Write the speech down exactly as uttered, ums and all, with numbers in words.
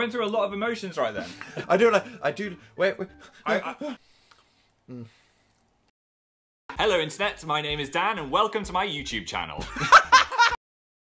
went through a lot of emotions right then. I do like. I do. Wait. wait. I, I... mm. Hello, Internet. My name is Dan, and welcome to my YouTube channel.